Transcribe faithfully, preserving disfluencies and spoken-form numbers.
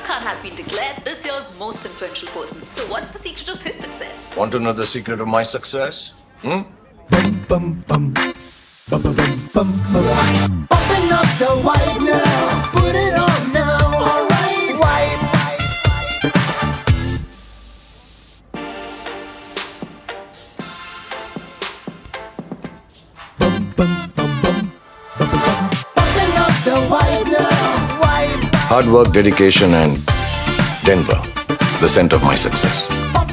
Khan has been declared this year's most influential person. So what's the secret of his success? Want to know the secret of my success? Hmm? Bum, bum, bum. Bum, bum, bum, bum, bum. Open up the white now. Put it on now. Alright. White. Bum, bum, bum, bum. Bum, bum, bum. Open up the white now. White. Hard work, dedication, and Denver, the center of my success.